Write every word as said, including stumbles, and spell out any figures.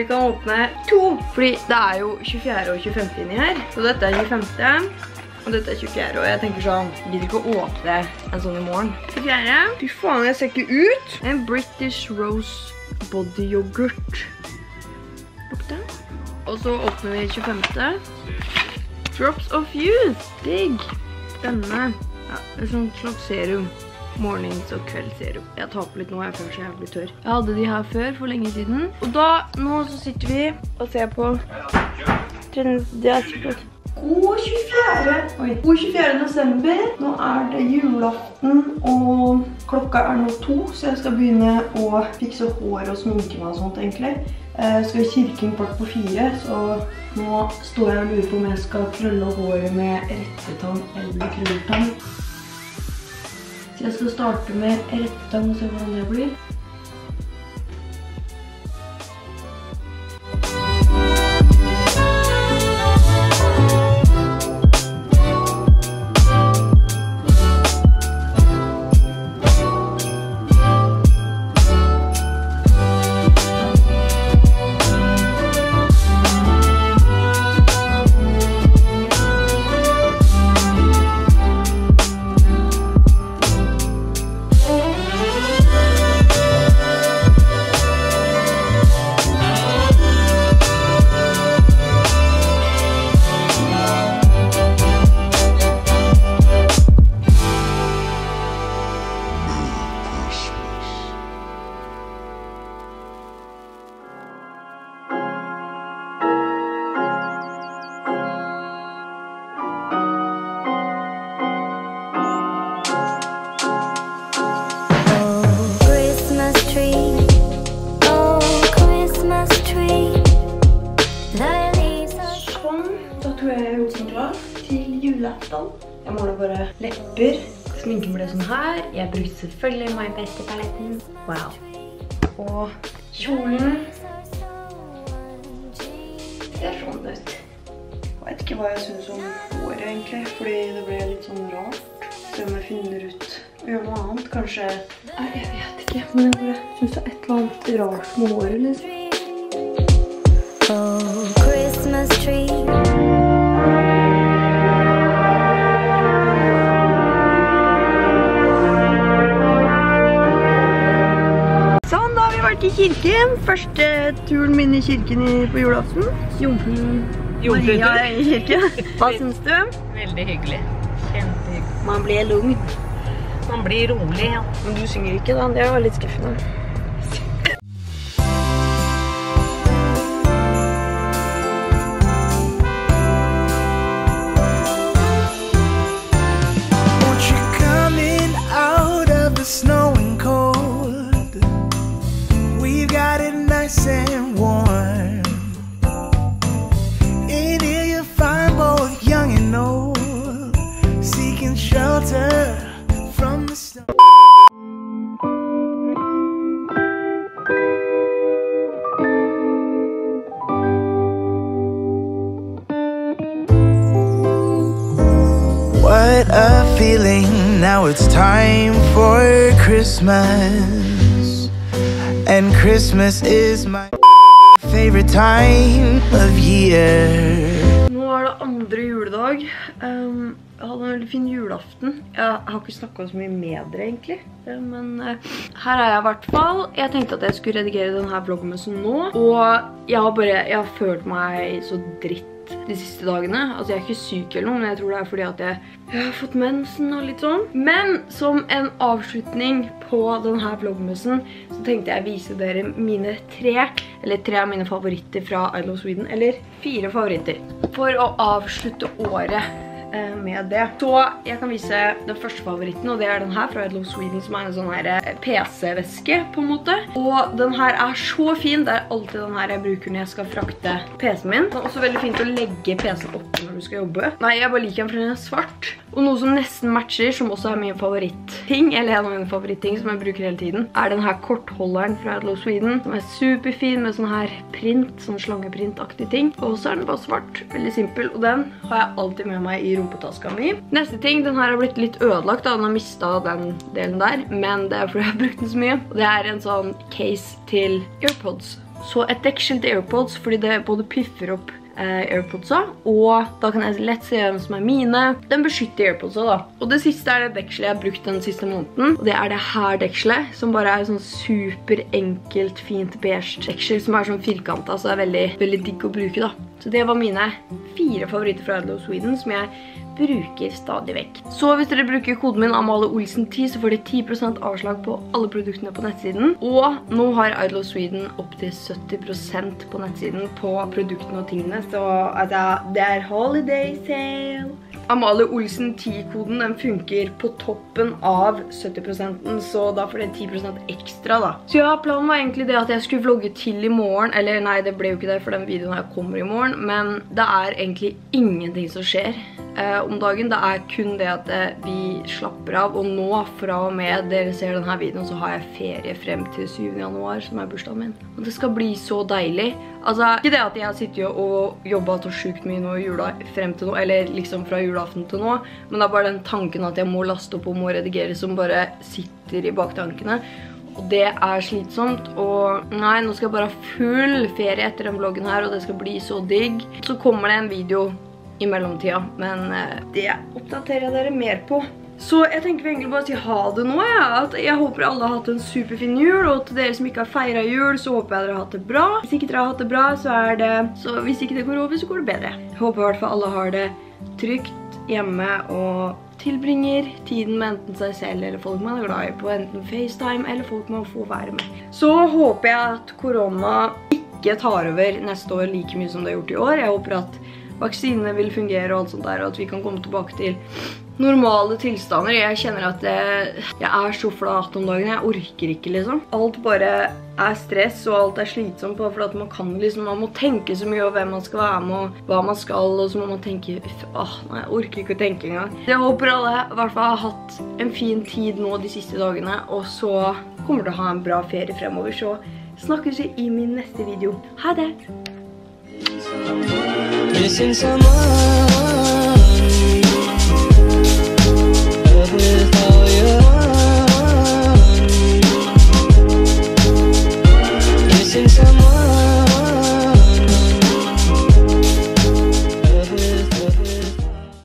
vi kan åpne to, fordi det er jo tjuefjerde og tjuefemte inni her. Så dette er tjuefemte, og dette er tjuefjerde, og jeg tenker sånn, jeg gidder ikke å åpne en sånn i morgen. tjuefjerde. Fy faen, jeg ser ikke ut. En British Rose Body Yoghurt. Lukte. Og så åpner vi tjuefemte. Drops of Youth. Digg. Spennende. Ja, det er sånn slags serum. Mornings- og kveldsserum. Jeg tar på litt nå, jeg føler så jævlig tørr. Jeg hadde de her før, for lenge siden. Og da, nå så sitter vi og ser på Trends. God tjuefjerde. Oi. God tjuefjerde desember. Nå er det julaften, og klokka er nå to, så jeg skal begynne å fikse hår og sminke meg og sånt egentlig. Jeg skal i kirken kvart på fire, så nå står jeg og lurer på om jeg skal krølle håret med rettetang eller krølltang. Så jeg skal starte med rettetang og se hvordan det blir. Jeg måler bare lepper. Sminken ble sånn her. Jeg brukte selvfølgelig My Beste paletten. Wow. Og kjolen ser sånn ut. Jeg vet ikke hva jeg synes om håret egentlig, fordi det ble litt sånn rart. Se om jeg finner ut å gjøre noe annet, kanskje. Nei, jeg vet ikke, men jeg bare synes det er et eller annet rart med håret, liksom. Oh, Christmas tree. I kirken. Første turen min i kirken på julaften. Jomfru Maria i kirken. Hva synes du? Veldig hyggelig. Kjempehyggelig. Man blir lugn. Man blir rolig, ja. Men du synger ikke da, det var litt skuffende. Won't you come in out of the snow and cold? We've got it nice and warm. In here you'll find both young and old, seeking shelter from the snow. What a feeling, now it's time for Christmas. And Christmas is my favorite time of year. Nå er det andre juledag. Um, jeg hadde en veldig fin julaften. Jeg har ikke snakket så mye med dere egentlig. Men uh, her er jeg i hvert fall. Jeg tenkte at jeg skulle redigere denne vloggen nå. Og jeg har bare, jeg har følt meg så dritt de siste dagene. Altså jeg er ikke syk eller noe, men jeg tror det er fordi at jeg, jeg har fått mensen og litt sånn. Men som en avslutning på denne vlogmusen, så tenkte jeg vise dere mine tre, eller tre av mine favoritter fra I Love Sweden, eller fire favoritter, for å avslutte året med det. Så jeg kan vise den første favoritten, og det er den her fra I Love Sweden, som er en sånn her P C-veske på en måte. Og den her er så fin. Det er alltid den her jeg bruker når jeg skal frakte P C-en min. Den er også veldig fint å legge P C-en opp når du skal jobbe. Nei, jeg bare liker den for den er svart. Og noe som nesten matcher, som også er min favoritting, eller en av mine favoritting som jeg bruker hele tiden, er den her kortholderen fra I Love Sweden, som er superfin med sånn her print, sånn slangeprintaktig ting. Og så er den bare svart, veldig simpel, og den har jeg alltid med meg i rumpetaska mi. Neste ting, den her har blitt litt ødelagt, da. Den har mistet den delen der, men det er fordi jeg har brukt den så mye. Og det er en sånn case til AirPods. Så et deksel til AirPods, fordi det både piffer opp eh, AirPodsa, og da kan jeg lett se hvem som er mine. Den beskytter AirPodsa da. Og det siste er det dekselet jeg har brukt den siste måneden, og det er det her dekselet, som bare er sånn super enkelt, fint beige deksel, som er sånn firkantet, så det er veldig, veldig digg å bruke da. Så det var mine fire favoritter fra Idle of Sweden, som jeg bruker stadig vekk. Så hvis dere bruker koden min Amalie Olsen ti, så får dere ti prosent avslag på alle produktene på nettsiden. Og nå har Idle of Sweden opp til sytti prosent på nettsiden på produktene og tingene. Så altså, det er holiday sale. Amalie Olsen ti-koden, den funker på toppen av sytti prosent, så da får det ti prosent ekstra da. Så ja, planen var egentlig det at jeg skulle vlogge til i morgen, eller nei, det ble jo ikke det for den videoen her kommer i morgen, men det er egentlig ingenting som skjer eh, om dagen. Det er kun det at eh, vi slapper av, og nå fra og med dere ser denne videoen, så har jeg ferie frem til syvende januar, som er bursdagen min. Og det skal bli så deilig. Altså, ikke det at jeg har sittet og jobbet så sykt mye nå i jula frem til nå, eller liksom fra julaften til nå, men det er bare den tanken at jeg må laste opp og må redigere som bare sitter i baktankene. Og det er slitsomt, og nei, nå skal jeg bare ha full ferie etter den vloggen her, og det skal bli så digg. Så kommer det en video i mellomtida, men det oppdaterer jeg dere mer på. Så jeg tenker egentlig bare å si ha det nå, ja. At jeg håper alle har hatt en superfin jul, og til dere som ikke har feiret jul, så håper jeg dere har hatt det bra. Hvis ikke dere har hatt det bra, så er det, så hvis ikke det går over, så går det bedre. Jeg håper i hvert fall alle har det trygt hjemme, og tilbringer tiden med enten seg selv eller folk man er glad i på enten FaceTime, eller folk man får være med. Så håper jeg at korona ikke tar over neste år like mye som det har gjort i år. Jeg håper at vaksinene vil fungere og alt sånt der, og at vi kan komme tilbake til normale tilstander. Jeg kjenner at jeg, jeg er så flat om dagen. Jeg orker ikke liksom. Alt bare er stress, og alt er slitsomt på, for at man kan liksom, man må tenke så mye over hvem man skal være med, og hva man skal, og så må man tenke, åh, nei, jeg orker ikke å tenke engang. Jeg håper alle i hvert fall har hatt en fin tid nå de siste dagene, og så kommer til å ha en bra ferie fremover, så snakkes vi i min neste video. Ha det! Missing someone